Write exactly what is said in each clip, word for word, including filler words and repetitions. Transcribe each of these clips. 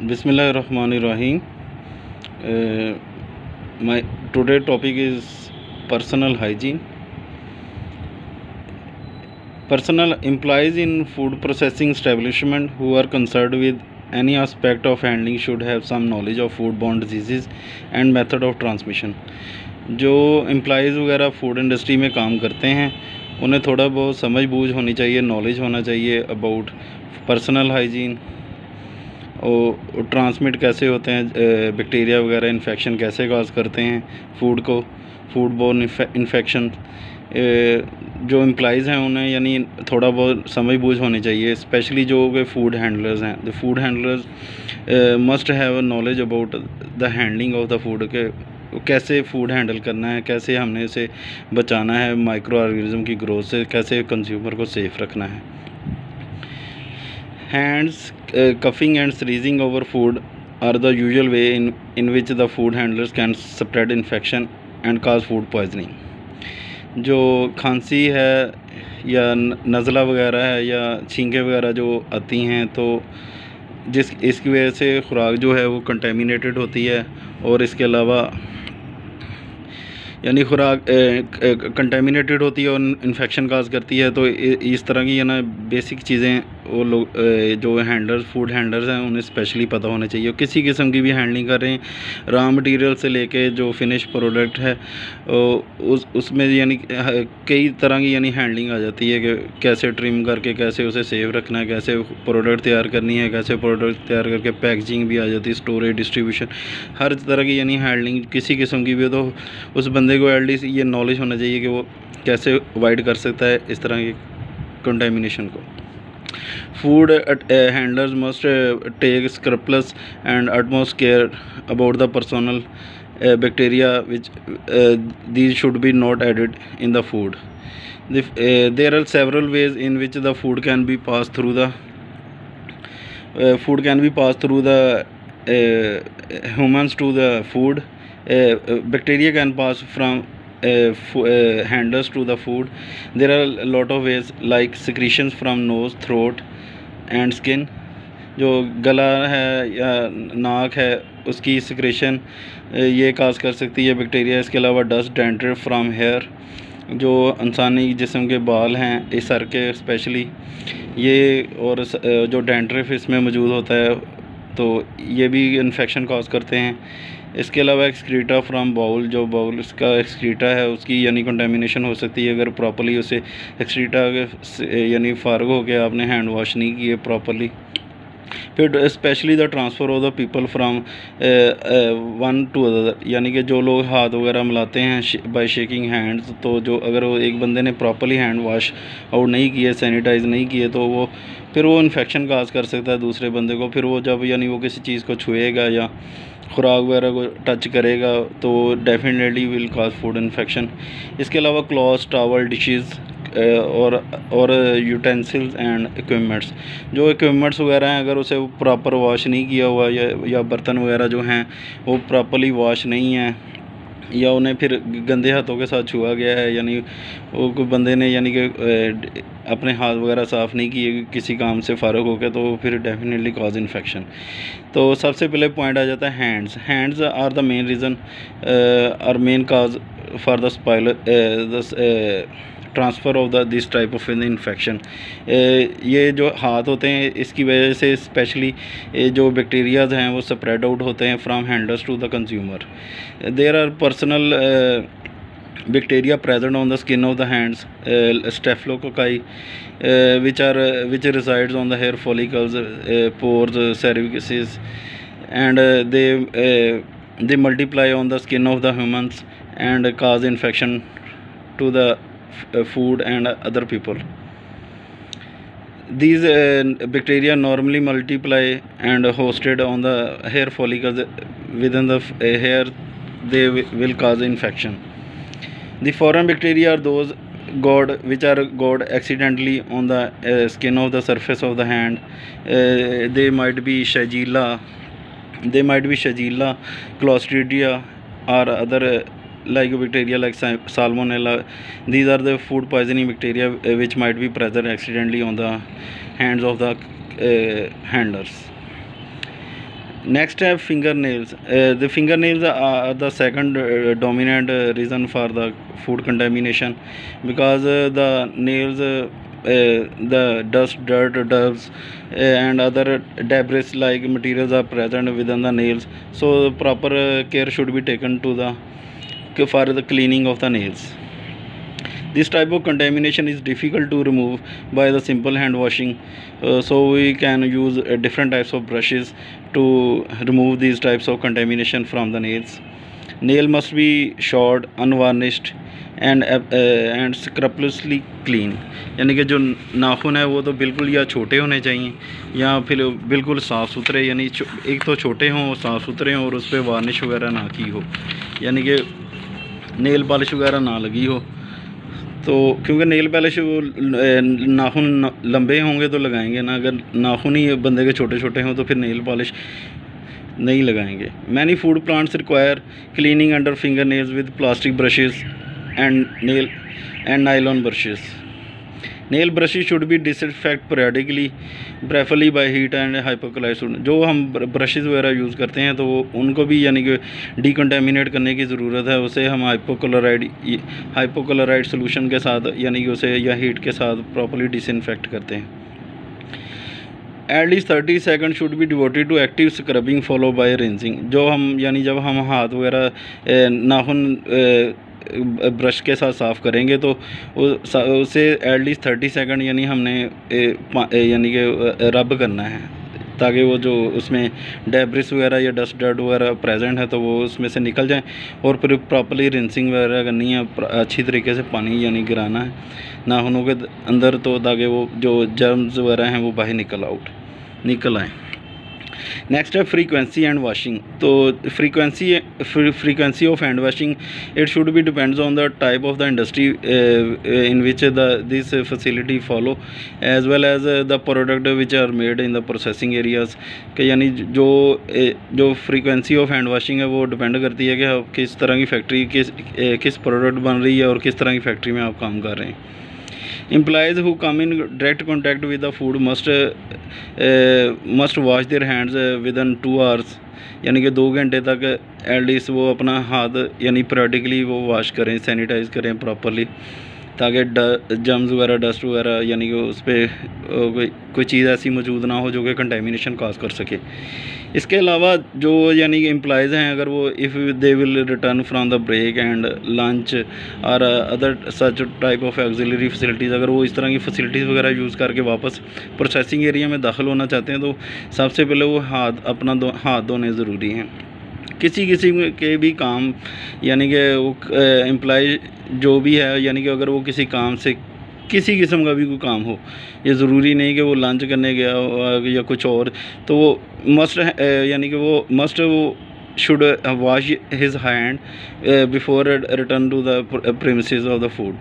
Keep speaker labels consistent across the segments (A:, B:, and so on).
A: Bismillahirrahmanirrahim. Uh, my today topic is personal hygiene. Personal employees in food processing establishment who are concerned with any aspect of handling should have some knowledge of foodborne diseases and method of transmission. जो employees वगैरह food industry में काम करते हैं उन्हें थोड़ा बहुत समझ बूझ होनी चाहिए, नॉलेज होना चाहिए अबाउट पर्सनल हाइजीन और ट्रांसमिट कैसे होते हैं, बैक्टीरिया वगैरह इन्फेक्शन कैसे काज करते हैं फूड को, फूड बोर्न इन्फेक्शन। जो एम्प्लॉयज़ हैं उन्हें यानी थोड़ा बहुत समझ बूझ होनी चाहिए, स्पेशली जो कि फूड हैंडलर्स हैं। The food handlers must have knowledge about the handling of the food के कैसे फूड हैंडल करना है, कैसे हमने इसे बचाना है माइक्रो ऑर्गेनिज्म की ग्रोथ से, कैसे कंज्यूमर को सेफ़ रखना है। Hands uh, cuffing and sneezing over food are the usual way in in which the food handlers can spread infection and cause food poisoning. जो खांसी है या नज़ला वगैरह है या छींके वगैरह जो आती हैं तो जिस इसकी वजह से खुराक जो है वो कंटेमिनेटेड होती है और इसके अलावा यानी खुराक कंटेमिनेटेड होती है और इन्फेक्शन काज करती है। तो इस तरह की है ना बेसिक चीज़ें वो लोग जो हैंडलर्स फूड हैंडलर्स हैं उन्हें स्पेशली पता होना चाहिए। किसी किस्म की भी हैंडलिंग कर रहे हैं, रॉ मटेरियल से लेके जो फिनिश प्रोडक्ट है उस उसमें यानी कई तरह की यानी हैंडलिंग आ जाती है कि कैसे ट्रिम करके कैसे उसे सेव रखना है, कैसे प्रोडक्ट तैयार करनी है, कैसे प्रोडक्ट तैयार करके पैकेजिंग भी आ जाती है, स्टोरेज, डिस्ट्रीब्यूशन, हर तरह की यानी हैंडलिंग किसी किस्म की भी हो तो उस बंदे को एटलीस्ट ये नॉलेज होना चाहिए कि वो कैसे अवॉइड कर सकता है इस तरह की कंटेमिनेशन को। Food uh, handlers must uh, take scrupulous and utmost care about the personal uh, bacteria which uh, these should be not added in the food. The, uh, there are several ways in which the food can be passed through the uh, food can be passed through the uh, humans to the food. Uh, bacteria can pass from Uh, uh, handlers to the food. There are a lot of ways like secretions from nose, throat and skin. जो गला है या नाक है उसकी secretion ये काज कर सकती है बैक्टीरिया। इसके अलावा डस्ट, डैंड्रफ फ्रॉम हेयर, जो इंसानी जिस्म के बाल हैं इस सर के स्पेशली ये, और जो डैंड्रफ इसमें मौजूद होता है तो ये भी इन्फेक्शन काज करते हैं। इसके अलावा एक्सक्रीटा फ्राम बाउल, जो बाउल इसका एक्सक्रीटा है उसकी यानी कंटेमिनेशन हो सकती है अगर प्रॉपर्ली उसे एक्सक्रीटा यानी फारग हो के आपने हैंड वॉश नहीं किए प्रॉपर्ली। फिर specially the transfer of the people from one to other, यानी कि जो लोग हाथ वगैरह मिलाते हैं बाय शेकिंग हैंड्स, तो जो अगर वो एक बंदे ने प्रॉपर्ली हैंड वॉश आउट नहीं किए, सैनिटाइज नहीं किए तो वो फिर वो इन्फेक्शन काज कर सकता है दूसरे बंदे को। फिर वो जब यानी वो किसी चीज़ को छुएगा या खुराक वगैरह को टच करेगा तो definitely will cause food infection. इसके अलावा क्लॉथ्स, टॉवल, डिशेस और और यूटेंसिल्स एंड इक्विपमेंट्स, जो इक्विपमेंट्स वगैरह हैं अगर उसे प्रॉपर वॉश नहीं किया हुआ या या बर्तन वगैरह जो हैं वो प्रॉपर्ली वॉश नहीं है या उन्हें फिर गंदे हाथों के साथ छुआ गया है, यानी वो कोई बंदे ने यानी कि अपने हाथ वगैरह साफ़ नहीं किए किसी काम से फ़ारग होकर, तो फिर डेफिनेटली कॉज इन्फेक्शन। तो सबसे पहले पॉइंट आ जाता है hands. Hands are the main reason are main cause for the spoiler the transfer of the this type of infection. ये जो हाथ होते हैं इसकी वजह से स्पेशली जो बैक्टीरियाज़ हैं वो स्प्रेड आउट होते हैं from handlers to the consumer. There are personal bacteria present on the skin of the hands, uh, staphylococcus, uh, which are uh, which resides on the hair follicles, uh, pores, uh, cervixes, and uh, they uh, they multiply on the skin of the humans and cause infection to the uh, food and other people. These uh, bacteria normally multiply and hosted on the hair follicles within the uh, hair. They will cause infection. The foreign bacteria are those got which are got accidentally on the uh, skin of the surface of the hand. Uh, they might be Shigella, they might be Shigella, Clostridia, or other uh, like bacteria like Salmonella. These are the food poisoning bacteria uh, which might be present accidentally on the hands of the uh, handlers. Next have fingernails. Uh, the fingernails are the second uh, dominant uh, reason for the food contamination, because uh, the nails, uh, uh, the dust, dirt, dust, uh, and other debris like materials are present within the nails. So proper uh, care should be taken to the for the cleaning of the nails. This type of contamination is difficult to remove by the simple hand washing, uh, so we can use uh, different types of brushes to remove these types of contamination from the nails. Nail must be short, unvarnished and uh, and scrupulously clean. यानी कि जो नाखून है वो तो बिल्कुल या छोटे होने चाहिए या फिर बिल्कुल साफ़ सुथरे, यानी एक तो छोटे हों, साफ़ सुथरे हों और उस पर वार्निश वगैरह ना की हो, यानी कि नेल पॉलिश वगैरह ना लगी हो। तो क्योंकि नेल पॉलिश वो नाखून लंबे होंगे तो लगाएंगे ना, अगर नाखून ही बंदे के छोटे छोटे हों तो फिर नेल पॉलिश नहीं लगाएंगे। Many food plants require cleaning under finger nails with plastic brushes and nail and nylon brushes. Nail brushes should be disinfect periodically, preferably by heat and hypochloride. जो हम ब्रशेज़ वगैरह यूज़ करते हैं तो उनको भी यानी कि डीकंटामिनेट करने की ज़रूरत है। उसे हम हाइपोक्लोराइड हाइपोक्लोराइड सोल्यूशन के साथ यानी कि उसे या हीट के साथ प्रॉपर्ली डिसइंफेक्ट करते हैं। At least thirty second should be devoted to active scrubbing follow by rinsing. जो हम यानी जब हम हाथ वगैरह नाखून ब्रश के साथ साफ़ करेंगे तो उसे एटलीस्ट थर्टी सेकंड यानी हमने यानी कि रब करना है, ताकि वो जो उसमें डेब्रिस वगैरह या डस्ट डर्ट वगैरह प्रेजेंट है तो वो उसमें से निकल जाए, और फिर प्रॉपर्ली रिंसिंग वगैरह करनी है, अच्छी तरीके से पानी यानी गिराना है नाखूनों के अंदर, तो ताकि वो जो जर्म्स वगैरह हैं वो बाहर निकल आउट निकल आए। नेक्स्ट है फ्रीक्वेंसी एंड वाशिंग। तो frequency frequency of hand washing it should be depends on the type of the industry in which the this facility follow, as well as the product which are made in the processing areas के, यानी जो जो frequency of hand washing है वो depend करती है कि आप किस तरह की फैक्ट्री किस किस प्रोडक्ट बन रही है और किस तरह की फैक्ट्री में आप काम कर रहे हैं। Employees who come in direct contact with the food must uh, must wash their hands uh, within two hours, यानी कि दो घंटे तक एटलीस्ट वो अपना हाथ यानी पीरियडिकली वो वॉश करें, सैनिटाइज़ करें प्रॉपरली, ताकि जर्म्स वगैरह डस्ट वगैरह यानी कि उस पर कोई कोई चीज़ ऐसी मौजूद ना हो जो कि कंटेमिनेशन काज कर सके। इसके अलावा जो यानी कि एम्प्लॉयज़ हैं, अगर वो if they will return from the break and lunch और other such type of auxiliary facilities, अगर वो इस तरह की फैसिलिटीज़ वगैरह यूज़ करके वापस प्रोसेसिंग एरिया में दाखिल होना चाहते हैं तो सबसे पहले वो हाथ अपना दो हाथ धोने ज़रूरी हैं। किसी किसी के भी काम यानी कि वो एम्प्लॉय जो भी है, यानी कि अगर वो किसी काम से किसी किस्म का भी कोई काम हो, ये ज़रूरी नहीं कि वो लंच करने गया या कुछ और, तो वो मस्ट यानी कि वो मस्ट वो should wash his hand before return to the premises of the food.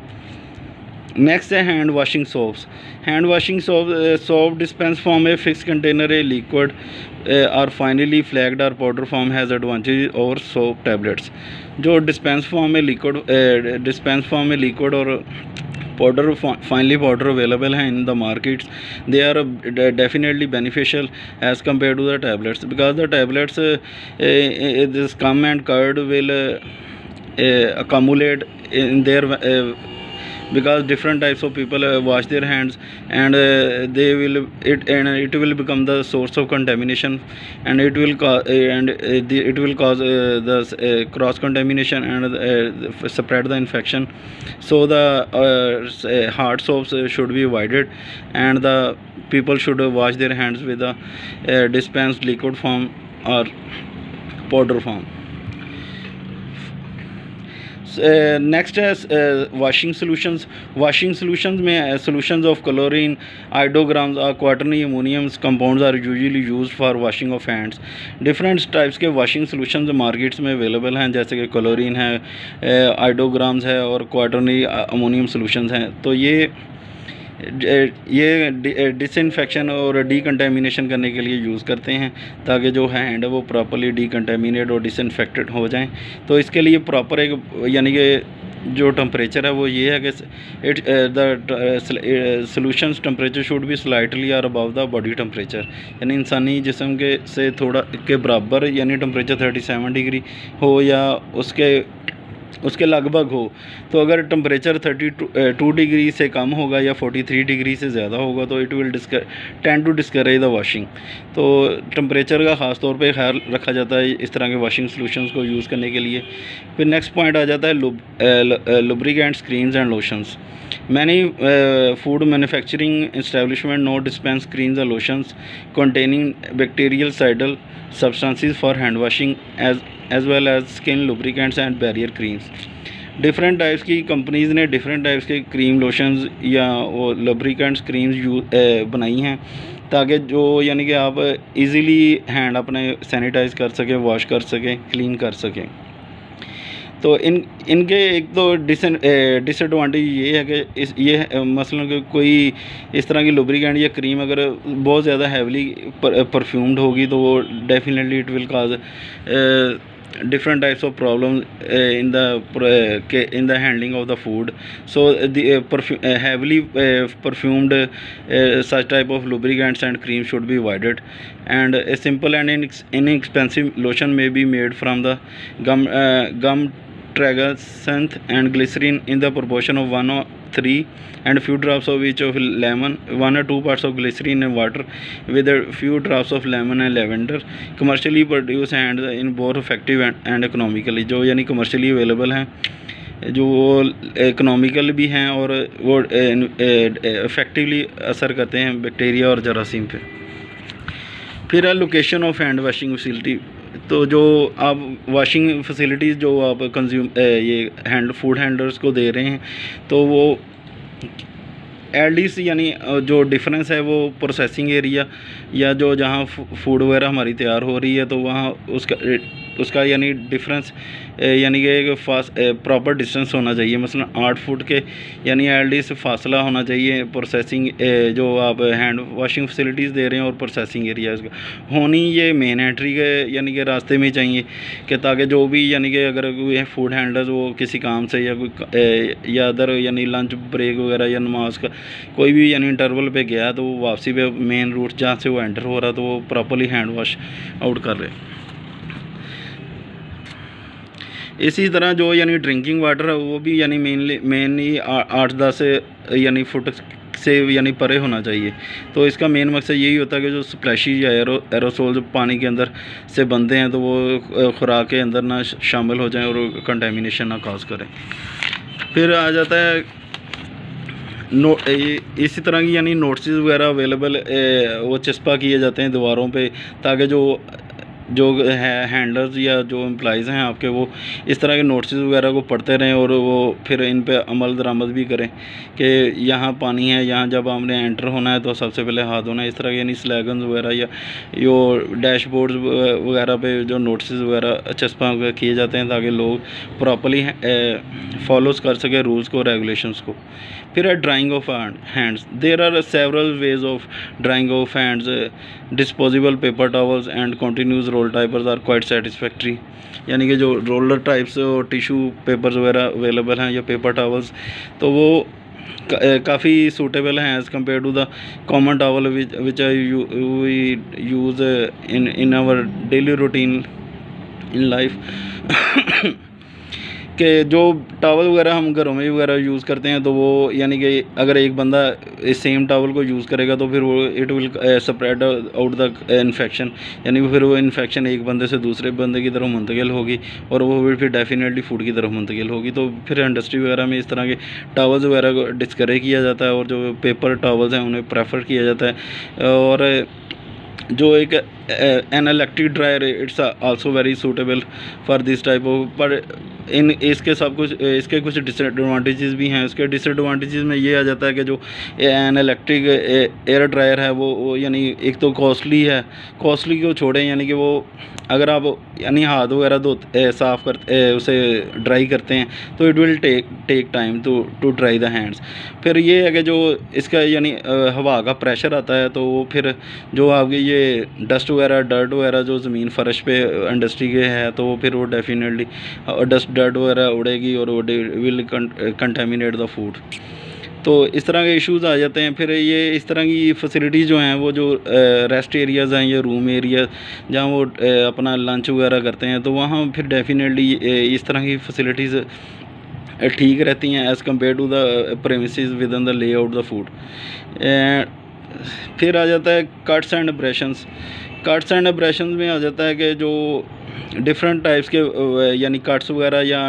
A: Next है hand washing soaps. Hand washing soap soap dispense form a fix container a liquid और फाइनली फ्लैग्ड और powder form has advantage over soap tablets. जो dispense form में liquid dispense form में liquid और powder finally powder available हैं in the markets, they are definitely beneficial as compare to the tablets, because the tablets this come and curd will accumulate in their uh, because different types of people uh, wash their hands and uh, they will it and it will become the source of contamination, and it will cause uh, and uh, the, it will cause uh, the uh, cross contamination and uh, spread the infection. So the uh, hard soaps uh, should be avoided, and the people should uh, wash their hands with the uh, dispensed liquid form or powder form. Next है washing solutions. Washing solutions में solutions of chlorine, iodograms और quaternary ammoniums compounds are usually used for washing of hands. Different types के washing solutions markets में available हैं, जैसे कि chlorine है, आइडोग्राम्स है और क्वाटरनी अमोनियम सॉल्यूशंस हैं। तो ये ये डिसइंफेक्शन और डीकंटेमिनेशन करने के लिए यूज़ करते हैं, ताकि जो हैंड है वो प्रॉपर्ली डीकंटेमिनेट और डिसइंफेक्टेड हो जाएं। तो इसके लिए प्रॉपर एक यानी कि जो टेम्परेचर है वो ये है कि it the solutions temperature should be slightly और अबव द बॉडी टेम्परेचर, यानी इंसानी जिस्म के से थोड़ा के बराबर, यानी टेम्परेचर थर्टी सेवन डिग्री हो या उसके उसके लगभग हो। तो अगर टेम्परेचर थर्टी टू डिग्री से कम होगा या फोर्टी थ्री डिग्री से ज़्यादा होगा तो it will tend to discourage the washing. तो टेम्परेचर का ख़ास तौर पे ख्याल रखा जाता है इस तरह के वॉशिंग सॉल्यूशंस को यूज़ करने के लिए। फिर नेक्स्ट पॉइंट आ जाता है lubricants, creams and lotions. Many uh, food manufacturing establishment now dispense creams and lotions containing bactericidal substances for hand washing as as well as skin lubricants and barrier creams. Different types की companies ने different types के cream lotions या वो lubricants creams you बनाई हैं ताकि जो यानी कि आप इजीली हैंड अपने सैनिटाइज़ कर सकें, वॉश कर सकें, क्लीन कर सकें। तो इन इनके एक तो डिसएडवांटेज ये है कि इस ये मसलन कि कोई इस तरह की लुब्रिकेंट या क्रीम अगर बहुत ज़्यादा हैवली परफ्यूम्ड होगी तो वो definitely it will cause different types of problems uh, in the uh, in the handling of the food. So the uh, perfu- uh, heavily uh, perfumed uh, such type of lubricants and creams should be avoided, and a simple and inex- inexpensive lotion may be made from the gum uh, gum tragacanth and glycerin in the proportion of one or three and few drops of each of lemon, one or two parts of glycerin and water with a few drops of lemon and lavender, commercially produced and in both effective and, and economically। जो यानी commercially available हैं, जो वो economical भी हैं और वो effectively असर करते हैं बैक्टीरिया और जरासीम पे। फिर है location of hand washing facility. तो जो आप वॉशिंग फैसिलिटीज़ जो आप कंज्यूम ये हैंड फूड हैंडलर्स को दे रहे हैं तो वो एलडीसी यानी जो डिफरेंस है वो प्रोसेसिंग एरिया या जो जहाँ फूड वगैरह हमारी तैयार हो रही है तो वहाँ उसका उसका यानी डिफरेंस यानी कि एक फास प्रॉपर डिस्टेंस होना चाहिए, मसलन आठ फुट के यानी एलडी से फासला होना चाहिए प्रोसेसिंग जो आप हैंड वॉशिंग फैसिलिटीज़ दे रहे हैं और प्रोसेसिंग एरिया होनी ये मेन एंट्री के यानी कि रास्ते में चाहिए कि ताकि जो भी यानी कि अगर कोई फूड हैंडलर्स वो किसी काम से या कोई या अदर यानी लंच ब्रेक वगैरह या नमाज का कोई भी यानी इंटरवल पे गया तो वो वापसी पे मेन रूट जहाँ से वो एंटर हो रहा तो वो प्रॉपरली हैंड वॉश आउट कर रहे। इसी तरह जो यानी ड्रिंकिंग वाटर है वो भी यानी मेनली मेनली आठ दस यानी फुट से यानी परे होना चाहिए। तो इसका मेन मकसद यही होता है कि जो स्प्लैशी या एरो एरोसोल जो पानी के अंदर से बनते हैं तो वो खुराक के अंदर ना शामिल हो जाएं और कंटेमिनेशन ना काज करें। फिर आ जाता है नो इसी तरह की यानी नोटिस वगैरह अवेलेबल वो चस्पा किए जाते हैं दीवारों पे ताकि जो जो है हैंडलर्स या जो एम्प्लॉइज़ हैं आपके वो इस तरह के नोटिस वगैरह को पढ़ते रहें और वो फिर इन पे अमल दरामद भी करें कि यहाँ पानी है, यहाँ जब आपने एंटर होना है तो सबसे पहले हाथ धोना है। इस तरह के यानी स्लैगन्स वगैरह या यो डैशबोर्ड्स वगैरह पे जो नोटिस वगैरह चस्पा किए जाते हैं ताकि लोग प्रॉपरली फॉलोज कर सकें रूल्स को, रेगुलेशंस को। फिर है drying of hands. There are several ways of drying of hands. Disposable paper towels and continuous roll typers are quite satisfactory, यानी कि जो रोलर टाइप्स और टिशू पेपर्स वगैरह अवेलेबल हैं या पेपर टॉवल्स तो वो काफ़ी सूटेबल हैं as compare to the common towel which which I use in in our daily routine in life. कि जो टावल वगैरह हम घरों में वगैरह यूज़ करते हैं तो वो यानी कि अगर एक बंदा इस सेम टावल को यूज़ करेगा तो फिर वो it will spread out the infection, यानी फिर वो इन्फेक्शन एक बंदे से दूसरे बंदे की तरफ मुंतकिल होगी और वो फिर डेफिनेटली फूड की तरफ मुंतकिल होगी। तो फिर इंडस्ट्री वगैरह में इस तरह के टावल्स वगैरह को डिस्करेज किया जाता है और जो पेपर टावल्स हैं उन्हें प्रेफर किया जाता है। और जो एक an electric dryer it's also very suitable for this type of, पर इन इसके सब कुछ इसके कुछ डिसएडवांटेजेस भी हैं। उसके डिसएडवांटेजेस में ये आ जाता है कि जो एन इलेक्ट्रिक एयर ड्रायर है वो, वो यानी एक तो कॉस्टली है, कॉस्टली को छोड़ें यानी कि वो अगर आप यानी हाथ वगैरह धो साफ़ करते उसे ड्राई करते हैं तो it will take take time to to dry the hands. फिर ये है कि जो इसका यानी हवा का प्रेशर आता है तो वो फिर जो आपकी ये डस्ट वगैरह डर्ट वगैरह जो ज़मीन फ़र्श पे इंडस्ट्री के है तो वो फिर वो डेफिनेटली डस्ट डर्ट वगैरह उड़ेगी और वो विल कंटेमिनेट द फूड। तो इस तरह के इश्यूज़ आ जाते हैं। फिर ये इस तरह की फैसिलिटीज़ जो हैं वो जो रेस्ट एरियाज़ हैं या रूम एरिया जहाँ वो अपना लंच वगैरह करते हैं तो वहाँ फिर डेफिनेटली इस तरह की फैसिलिटीज़ ठीक रहती हैं as compare to the premises with in the layout the food. फिर आ जाता है cuts and abrasions. Cuts and abrasions में आ जाता है कि जो डिफरेंट टाइप्स के यानी कट्स वगैरह या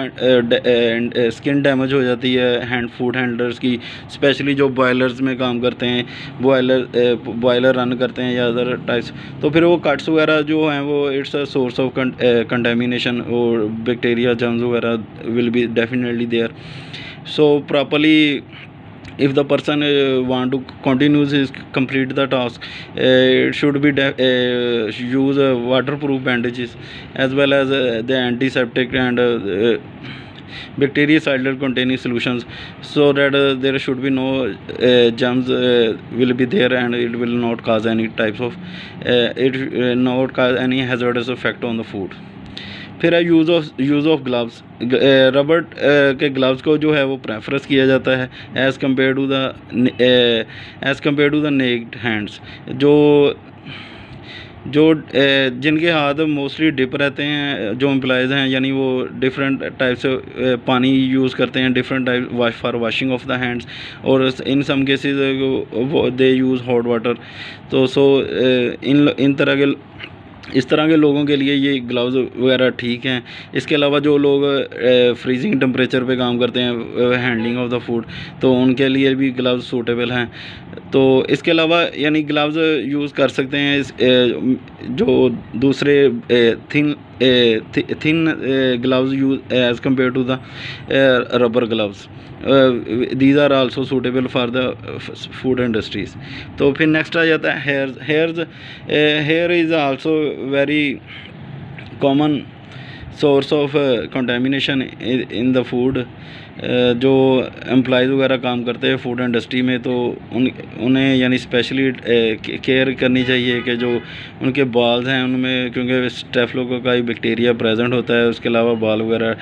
A: स्किन डैमेज हो जाती है हैंड फूड हैंडलर्स की, स्पेशली जो बॉयलर्स में काम करते हैं, बॉयलर बॉयलर रन करते हैं या अदर टाइप्स, तो फिर वो कट्स वगैरह जो हैं वो it's a source of contamination और बैक्टीरिया जर्म्स वगैरह will be definitely there. So properly if the person uh, want to continue his complete the task, uh, it should be uh, use uh, waterproof bandages as well as uh, the antiseptic and uh, uh, bactericidal containing solutions, so that uh, there should be no uh, germs uh, will be there and it will not cause any types of uh, it uh, not cause any hazardous effect on the food। फिर है use of use of gloves. Rubber के gloves को जो है वो preference किया जाता है as compare to the as compare to the naked hands. जो जो जिनके हाथ मोस्टली डिप रहते हैं, जो एम्प्लॉयज़ हैं, यानी वो डिफरेंट टाइप से पानी यूज़ करते हैं, different type wash for washing of the hands, और in some cases they use hot water. तो सो इन इन तरह के इस तरह के लोगों के लिए ये ग्लव्स वगैरह ठीक हैं। इसके अलावा जो लोग फ्रीजिंग टेम्परेचर पे काम करते हैं हैंडलिंग ऑफ द फूड, तो उनके लिए भी ग्लव्स सूटेबल हैं। तो इसके अलावा यानी ग्लव्स यूज़ कर सकते हैं इस, जो दूसरे thin thin gloves use as compare to the rubber gloves, these are also suitable for the food industries. तो फिर नेक्स्ट आ जाता है hairs. Hairs hair is also very common source of contamination in the food. जो employees वगैरह काम करते हैं फूड इंडस्ट्री में, तो उन उन्हें यानी स्पेशली केयर करनी चाहिए कि जो उनके बाल्स हैं उनमें, क्योंकि स्टेफिलोकोकाई बैक्टीरिया प्रेजेंट होता है, उसके अलावा बाल वगैरह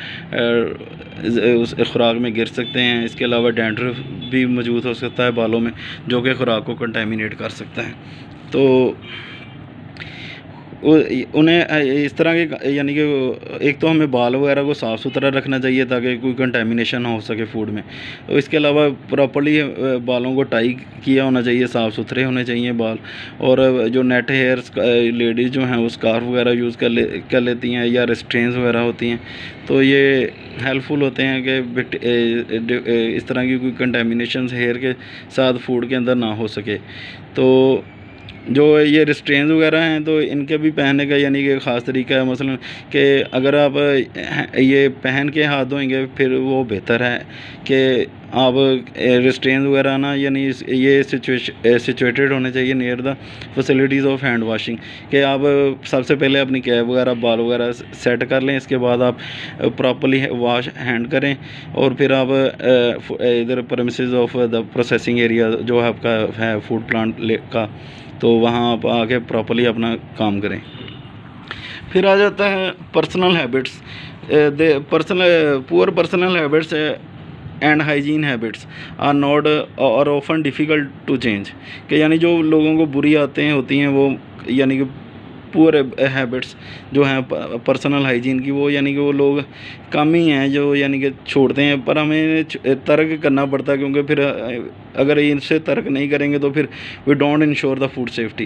A: उस खुराक में गिर सकते हैं। इसके अलावा डैंड्रफ भी मौजूद हो सकता है बालों में, जो कि खुराक को कंटेमिनेट कर सकता है। तो उन्हें इस तरह के यानी कि एक तो हमें बाल वगैरह को साफ़ सुथरा रखना चाहिए ताकि कोई कंटेमिनेशन ना हो सके फूड में। तो इसके अलावा प्रॉपर्ली बालों को टाई किया होना चाहिए, साफ़ सुथरे होने चाहिए बाल। और जो नेट हेयर्स लेडीज़ जो हैं वो स्कार्फ वगैरह यूज़ कर ले कर लेती हैं या रिस्ट्रेन्स वगैरह होती हैं, तो ये हेल्पफुल होते हैं कि इस तरह की कोई कंटेमिनेशन हेयर के साथ फूड के अंदर ना हो सके। तो जो ये रिस्ट्रेन्स वगैरह हैं तो इनके भी पहनने का यानी कि ख़ास तरीका है, मसलन कि अगर आप ये पहन के हाथ धोएंगे फिर वो बेहतर है कि आप रिस्ट्रेन्स वगैरह ना यानी ये सिचुएटेड होने चाहिए near the facilities of hand washing, कि आप सबसे पहले अपनी कैप वगैरह बाल वगैरह सेट कर लें, इसके बाद आप प्रॉपर्ली वॉश हैंड करें और फिर आप इधर premises of the processing area जो आपका है फूड प्लांट का, तो वहाँ आप आके प्रॉपर्ली अपना काम करें। फिर आ जाता है personal habits. They personal poor personal habits and hygiene habits are not और ऑफन डिफ़िकल्ट टू चेंज, कि यानी जो लोगों को बुरी आदतें होती हैं वो यानी कि पुअर हैबिट्स जो हैं पर्सनल हाइजीन की, वो यानी कि वो लोग कम ही हैं जो यानी कि छोड़ते हैं, पर हमें तर्क करना पड़ता है, क्योंकि फिर अगर इनसे तर्क नहीं करेंगे तो फिर we don't ensure the food safety.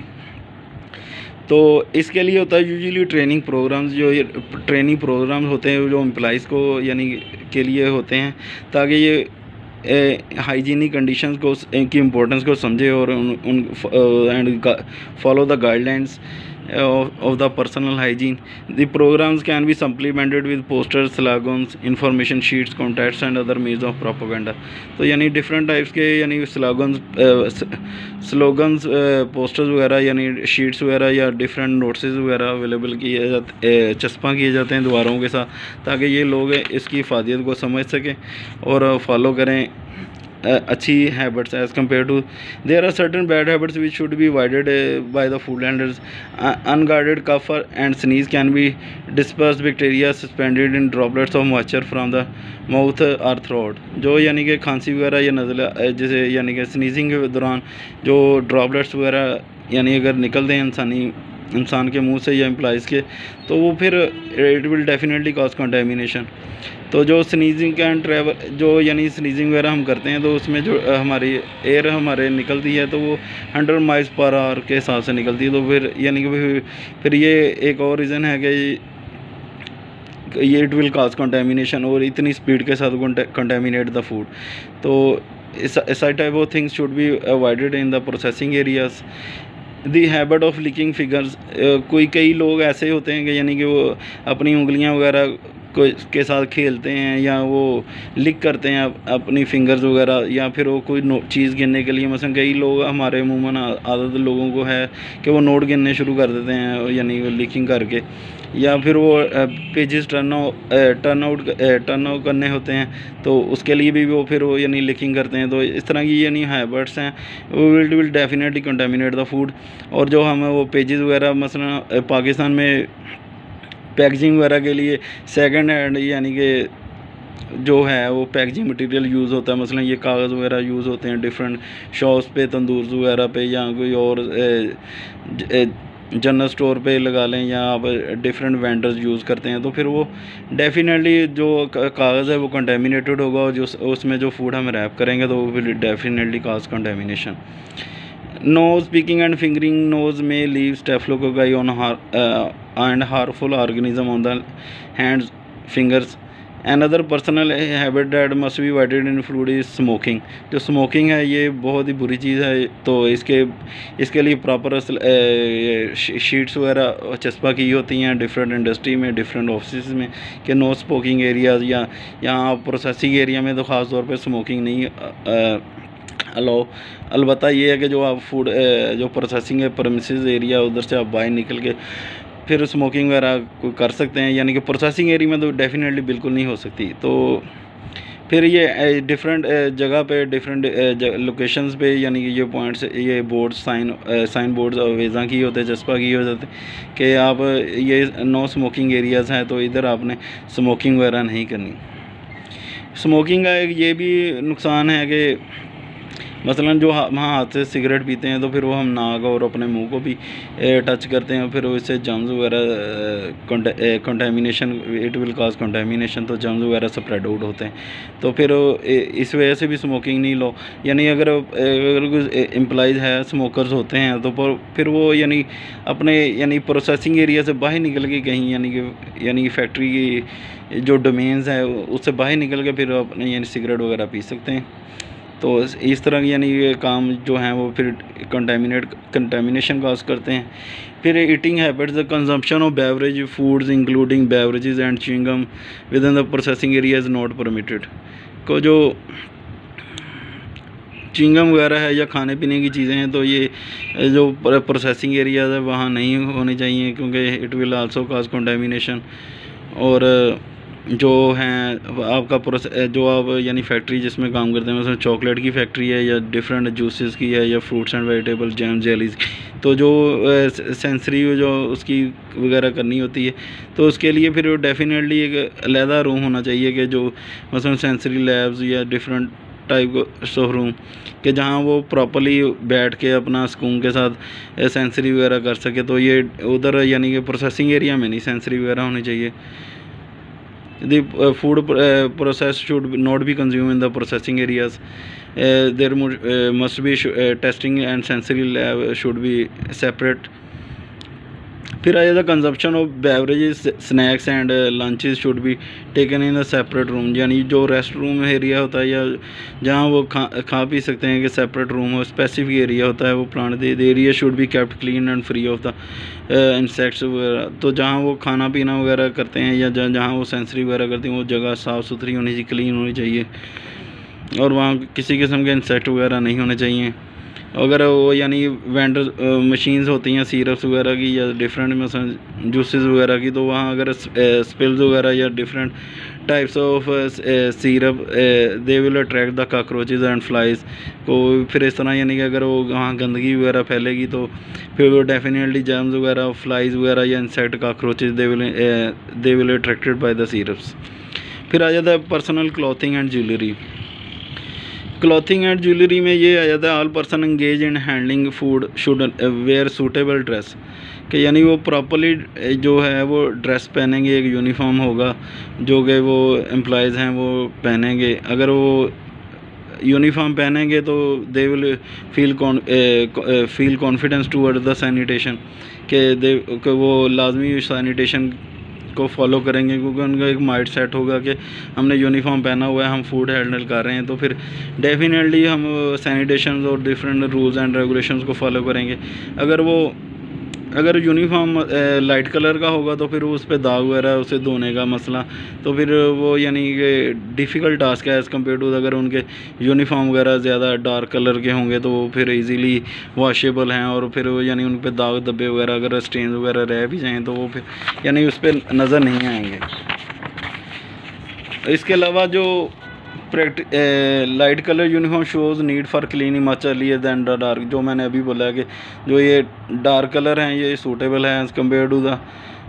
A: तो इसके लिए होता है यूजुअली ट्रेनिंग प्रोग्राम्स, जो ये ट्रेनिंग प्रोग्राम्स होते हैं जो एम्प्लॉइज़ को यानी के लिए होते हैं, ताकि ये हाइजीनिक कंडीशंस को की इम्पोर्टेंस को समझे और उन and follow the guidelines of the personal hygiene. The programs can be supplemented with posters, slogans, information sheets, contacts and other means of propaganda. तो यानी डिफरेंट टाइप्स के यानी स्लोगन्स स्लोगन्स पोस्टर्स वगैरह यानी शीट्स वगैरह या डिफरेंट नोट्सेस वगैरह available किए जाते चस्पा किए जाते हैं दीवारों के साथ, ताकि ये लोग इसकी इफादियत को समझ सकें और फॉलो करें अच्छी habits as compare to there are certain bad habits which should be avoided by the food handlers. Unguarded cough and sneeze can be disperse bacteria suspended in droplets of moisture from the mouth or throat. जो यानी कि खांसी वगैरह या नज़ला जैसे यानी कि sneezing के दौरान जो ड्रॉपलेट्स वगैरह यानी अगर निकलते हैं इंसानी इंसान के मुंह से या एम्प्लॉइज़ के, तो वो फिर it will definitely cause contamination. तो जो स्नीजिंग कैन ट्रैवल जो यानी स्नीजिंग वगैरह हम करते हैं तो उसमें जो हमारी एयर हमारे निकलती है तो वो हंड्रेड माइल्स पर आवर के हिसाब से निकलती है। तो फिर यानी कि फिर, फिर ये एक और रीज़न है कि ये इट विल कॉज कंटेमिनेशन और इतनी स्पीड के साथ कंटेमिनेट द फूड। तो इस type of things should be avoided in the processing areas. The habit of licking fingers, कोई कई लोग ऐसे होते हैं कि यानी कि वो अपनी उंगलियां वगैरह को के साथ खेलते हैं या वो लिक करते हैं अपनी फिंगर्स वगैरह, या फिर वो कोई नो चीज़ गिनने के लिए मसलन कई लोग हमारे अमूमन आदत लोगों को है कि वो नोट गिनने शुरू कर देते हैं यानी लिकिंग करके, या फिर वो pages turn turn out turn out करने होते हैं तो उसके लिए भी वो फिर वो यानी लिकिंग करते हैं। तो इस तरह की यानी हैबिट्स हैं वो will will definitely contaminate the food. और जो हम वो पेजेस वगैरह मसलन पाकिस्तान में पैकेजिंग वगैरह के लिए सेकंड हैंड यानी कि जो है वो पैकेजिंग मटेरियल यूज़ होता है, मसलन ये कागज़ वगैरह यूज़ होते हैं डिफरेंट शॉप्स पे, तंदूर वगैरह पे, या कोई और जनरल स्टोर पे लगा लें, या आप डिफरेंट वेंडर्स यूज़ करते हैं। तो फिर वो डेफिनेटली जो कागज़ है वो कंटेमिनेटेड होगा और जो उसमें जो फूड हम रैप करेंगे तो वो will definitely cause contamination. Nose picking and fingering nose may leave staphylococcus on har uh, and harmful organism on the hands, fingers. Another personal habit that must be avoided in food is smoking. जो smoking है ये बहुत ही बुरी चीज़ है। तो इसके इसके लिए प्रॉपर शीट्स वगैरह चस्पा की होती हैं डिफरेंट इंडस्ट्री में, डिफरेंट ऑफिस में कि नो स्मोकिंग एरियाज, या यहाँ प्रोसेसिंग एरिया में तो ख़ास तौर पे स्मोकिंग नहीं आ, अलाउ। अलबत्ता ये है कि जो आप फूड जो प्रोसेसिंग है परमिसेस एरिया उधर से आप बाहर निकल के फिर स्मोकिंग वगैरह कोई कर सकते हैं, यानी कि प्रोसेसिंग एरिया में तो डेफिनेटली बिल्कुल नहीं हो सकती। तो फिर ये डिफरेंट जगह पे डिफरेंट लोकेशंस पे यानी कि ये पॉइंट्स ये बोर्ड साइन साइन बोर्ड्स वेज़ा की होते हैं, जस्पा की हो जाते हैं कि आप ये नो स्मोकिंग एरियाज़ हैं तो इधर आपने स्मोकिंग वगैरह नहीं करनी। स्मोकिंग का एक ये भी नुकसान है कि मसलन जो हम हाथ से सिगरेट पीते हैं तो फिर वो हम नाक और अपने मुंह को भी टच करते हैं, फिर इससे जर्म्स वगैरह contamination it will cause contamination, तो जर्म्स वगैरह स्प्रेड आउट होते हैं। तो फिर इस वजह से भी स्मोकिंग नहीं लो। यानी अगर अगर कोई एम्प्लॉइज़ है स्मोकर्स होते हैं तो फिर वो यानी अपने यानी प्रोसेसिंग एरिया से बाहर निकल के कहीं यानी कि यानी फैक्ट्री की जो डोमेन्स है उससे बाहर निकल के फिर अपने यानी सिगरेट वगैरह पी सकते हैं। तो इस तरह की यानी ये काम जो हैं वो फिर कंटेमिनेट कंटेमिनेशन काज करते हैं। फिर eating habits, the consumption of beverage foods including beverages and chewing gum with in the processing area is not permitted. को जो च्युइंगम वगैरह है या खाने पीने की चीज़ें हैं तो ये जो प्रोसेसिंग एरियाज है वहाँ नहीं होनी चाहिए क्योंकि it will also cause contamination. और जो हैं आपका प्रोसेस जो आप यानी फैक्ट्री जिसमें काम करते हैं उसमें चॉकलेट की फैक्ट्री है या डिफरेंट जूसेस की है या fruits and vegetable jam jellies, तो जो सेंसरी जो उसकी वगैरह करनी होती है तो उसके लिए फिर डेफिनेटली एक अलहदा रूम होना चाहिए कि जो मसलन सेंसरी लैब्स या डिफरेंट टाइप ऑफ रूम कि जहाँ वो प्रॉपर्ली बैठ के अपना सुकून के साथ सेंसरी वगैरह कर सके। तो ये उधर यानी कि प्रोसेसिंग एरिया में नहीं सेंसरी वगैरह होनी चाहिए। The uh, food uh, process should not be consumed in the processing areas. Uh, there uh, must be sh uh, testing and sensory lab should be separate. फिर आया the consumption of beverages snacks and lunches should be taken in a separate room, यानी जो rest room area होता है या जहाँ वो खा खा पी सकते हैं कि सेपरेट रूम हो, स्पेसिफिक एरिया होता है वो plant the area should be kept clean and free of the insects वगैरह। तो जहाँ वो खाना पीना वगैरह करते हैं या जहाँ वो सेंसरी वगैरह करते हैं वो जगह साफ़ सुथरी होनी चाहिए, क्लीन होनी चाहिए और वहाँ किसी किस्म के इंसेक्ट वगैरह नहीं होने चाहिए। अगर वो यानी वेंडर मशीन्स होती हैं सिरप्स वगैरह की या डिफरेंट मसलन जूसेस वगैरह की, तो वहाँ अगर स्पिल्स वगैरह या different types of syrup they will attract the cockroaches and flies को, फिर इस तरह यानी कि अगर वो वहाँ गंदगी वगैरह फैलेगी तो फिर वो डेफिनेटली जर्म्स वगैरह फ्लाइज वगैरह या insect cockroaches they will they will attracted by the syrups. फिर आ जाता है personal clothing and jewellery. Clothing and jewellery में ये आ जाता है all person engage in handling food should wear suitable dress, कि यानी वो प्रॉपरली जो है वो ड्रेस पहनेंगे, एक यूनिफॉर्म होगा जो कि वो एम्प्लॉयज़ हैं वो पहनेंगे। अगर वो यूनिफॉर्म पहनेंगे तो they will feel feel confidence toward the sanitation, कि दे कि वो लाजमी सैनिटेशन को फॉलो करेंगे, क्योंकि उनका एक माइंड सेट होगा कि हमने यूनिफॉर्म पहना हुआ है, हम फूड हैंडल कर रहे हैं, तो फिर डेफिनेटली हम सैनिटेशन और डिफरेंट रूल्स एंड रेगुलेशंस को फॉलो करेंगे। अगर वो अगर यूनिफॉर्म लाइट कलर का होगा तो फिर उस पर दाग वगैरह उसे धोने का मसला, तो फिर वो यानी कि डिफ़िकल्ट टास्क है एज़ कम्पेयर टू अगर उनके यूनिफॉर्म वगैरह ज़्यादा डार्क कलर के होंगे तो वो फिर इजीली वॉशेबल हैं, और फिर वो यानी उन पर दाग धब्बे वगैरह अगर स्टेन वगैरह रह भी जाएँ तो वो फिर यानी उस पर नज़र नहीं आएंगे। इसके अलावा जो practical light colour uniform shows need for cleaning much earlier than the dark, जो मैंने अभी बोला कि जो ये डार्क कलर हैं ये सूटेबल है as compare to the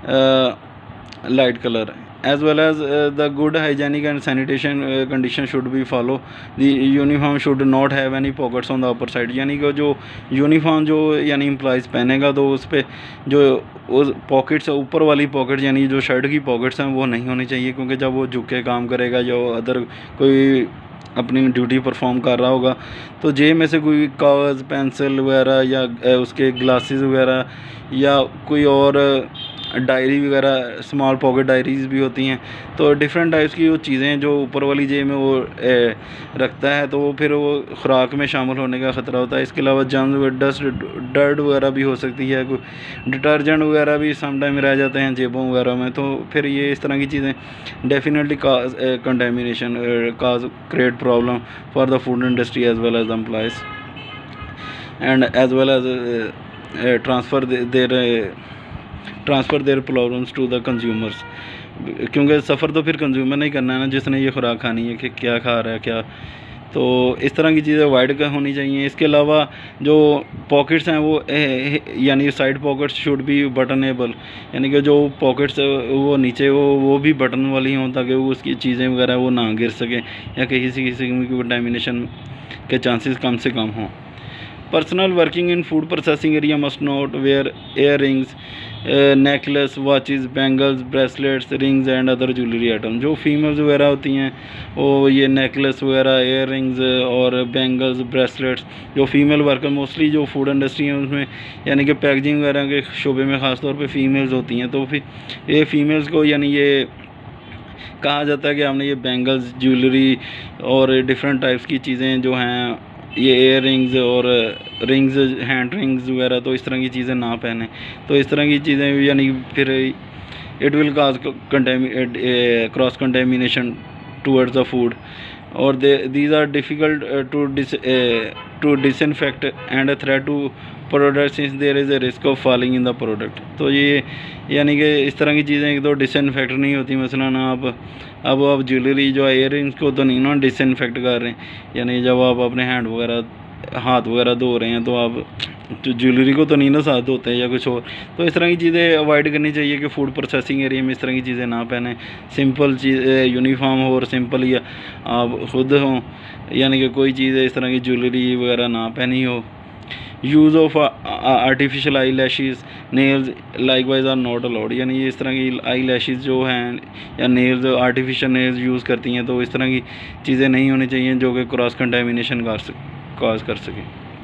A: light colour, as well as the good hygienic and sanitation condition should be follow. The uniform should not have any pockets on the upper side, यानी कि जो uniform जो यानी employees पहनेगा तो उस पर जो उस पॉकेट्स ऊपर वाली पॉकेट्स यानी जो शर्ट की पॉकेट्स हैं वो नहीं होनी चाहिए, क्योंकि जब वो झुक के काम करेगा जो अदर कोई अपनी ड्यूटी परफॉर्म कर रहा होगा तो जेब में से कोई कागज़ पेंसिल वगैरह या उसके ग्लासेस वगैरह या कोई और डायरी वगैरह स्मॉल पॉकेट डायरीज़ भी होती हैं, तो डिफरेंट टाइप्स की वो चीज़ें जो ऊपर वाली जेब में वो ए, रखता है तो वो फिर वो खुराक में शामिल होने का ख़तरा होता है। इसके अलावा जर्म्स डस्ट डर्ट वगैरह भी हो सकती है, कोई डिटर्जेंट वगैरह भी सम टाइम रह जाते हैं जेबों वगैरह में, तो फिर ये इस तरह की चीज़ें definitely cause contamination cause create problem for the food industry as well as the employees and as well as transfer their transfer their problems to the consumers, क्योंकि सफ़र तो फिर कंज्यूमर नहीं करना है ना जिसने ये खुराक खानी है कि क्या खा रहा है क्या, तो इस तरह की चीज़ें अवॉइड होनी चाहिए। इसके अलावा जो पॉकेट्स हैं वो यानी side pockets should be buttonable, यानी कि जो पॉकेट्स वो नीचे वो वो भी बटन वाली हों ताकि वो उसकी चीज़ें वगैरह वो ना गिर सकें या किसी किस्म की कंटामिनेशन के चांसेस कम से कम हों। Personal working in food processing area must not wear ear rings necklace watches bangles bracelets rings and other jewellery item. जो फीमेल्स वगैरह होती हैं वो ये नेकलेस वगैरह एयर रिंग्स और बैंगल्स ब्रेसलेट्स, जो फीमेल वर्कर मोस्टली जो फूड इंडस्ट्री है उसमें यानी कि पैकेजिंग वगैरह के शोबे में ख़ास तौर पे फीमेल्स होती हैं, तो फिर ये फीमेल्स को यानी ये कहा जाता है कि हमने ये बैंगल्स ज्वेलरी और डिफरेंट टाइप्स की चीज़ें जो हैं ये एयर रिंग्स और रिंग्स हैंड रिंग्स वगैरह तो इस तरह की चीज़ें ना पहने, तो इस तरह की चीज़ें यानी फिर it will cause cross contamination towards the food और these are difficult to dis to disinfect and a threat to product since there is a risk of falling in the product. तो ये यानी कि इस तरह की चीज़ें एक तो डिसइंफेक्ट नहीं होती, मसलन आप अब आप ज्वेलरी जो है इयरिंग्स को तो नहीं ना डिसइंफेक्ट कर रहे हैं, यानी जब आप अपने हैंड वगैरह हाथ वगैरह धो रहे हैं तो आप तो ज्वेलरी को तो नहीं ना साथ धोते हैं या कुछ और, तो इस तरह की चीज़ें अवॉइड करनी चाहिए कि फूड प्रोसेसिंग एरिया में इस तरह की चीज़ें ना पहने। सिंपल चीज़ यूनिफॉर्म हो और सिंपल या आप खुद हों, यानी कि कोई चीज़ इस तरह की ज्वेलरी वगैरह ना पहनी हो। Use of artificial eye lashes nails likewise are not allowed, यानी ये इस तरह की आई लैशेज़ जो हैं या नेल्स आर्टिफिशियल नेल्स यूज़ करती हैं तो इस तरह की चीज़ें नहीं होनी चाहिए जो कि क्रॉस कंटेमिनेशन कर सक काज कर सकें।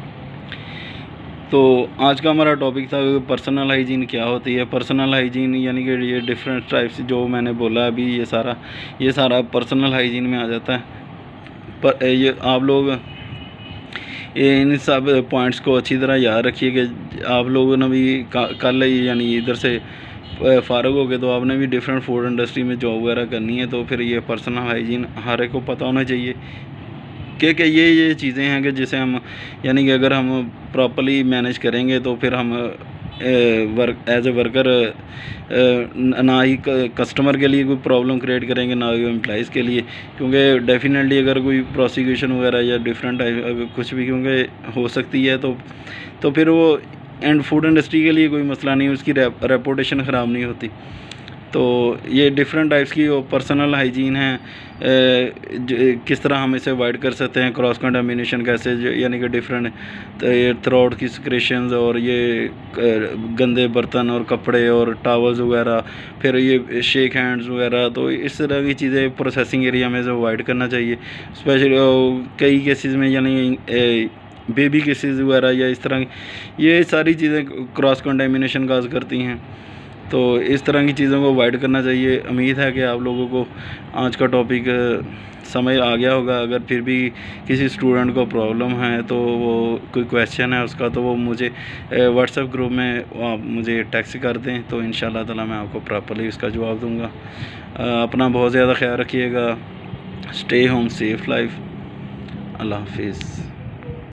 A: तो आज का हमारा टॉपिक था पर्सनल हाइजीन क्या होती है। पर्सनल हाइजीन यानी कि ये डिफरेंट टाइप्स जो मैंने बोला अभी ये सारा ये सारा पर्सनल हाइजीन में आ जाता है। पर ये आप लोग इन सब पॉइंट्स को अच्छी तरह याद रखिए कि आप लोगों ने भी कल यानी इधर से फ़ारग हो गए तो आपने भी डिफरेंट फूड इंडस्ट्री में जॉब वगैरह करनी है, तो फिर ये पर्सनल हाइजीन हर एक को पता होना चाहिए कि कि ये ये चीज़ें हैं कि जिसे हम यानी कि अगर हम प्रॉपर्ली मैनेज करेंगे तो फिर हम वर्क एज ए वर्कर ना ही कस्टमर के लिए कोई प्रॉब्लम क्रिएट करेंगे, ना ही एम्प्लॉइज़ के लिए, क्योंकि डेफिनेटली अगर कोई प्रोसिक्यूशन वगैरह या डिफरेंट टाइप अगर कुछ भी क्योंकि हो सकती है तो तो फिर वो एंड फूड इंडस्ट्री के लिए कोई मसला नहीं, उसकी रेपुटेशन ख़राब नहीं होती। तो ये डिफरेंट टाइप्स की पर्सनल हाइजीन है, किस तरह हम इसे अवॉइड कर सकते हैं, क्रॉस कंटामिनेशन कैसे, यानी कि डिफरेंट तो ये थ्रोट की सिक्रेशंस और ये गंदे बर्तन और कपड़े और टावल्स वगैरह, फिर ये शेक हैंड्स वगैरह, तो इस तरह की चीज़ें प्रोसेसिंग एरिया में से अवॉइड करना चाहिए। स्पेशली कई केसेस में यानी बेबी केसेस वगैरह या इस तरह ये सारी चीज़ें क्रॉस कंटामिनेशन काज करती हैं, तो इस तरह की चीज़ों को अवॉइड करना चाहिए। उम्मीद है कि आप लोगों को आज का टॉपिक समझ आ गया होगा। अगर फिर भी किसी स्टूडेंट को प्रॉब्लम है तो वो कोई क्वेश्चन है उसका तो वो मुझे व्हाट्सएप ग्रुप में आप मुझे टेक्स्ट कर दें, तो इंशाल्लाह ताला मैं आपको प्रॉपर्ली उसका जवाब दूँगा। अपना बहुत ज़्यादा ख्याल रखिएगा। Stay home, safe life. अल्लाह हाफिज़।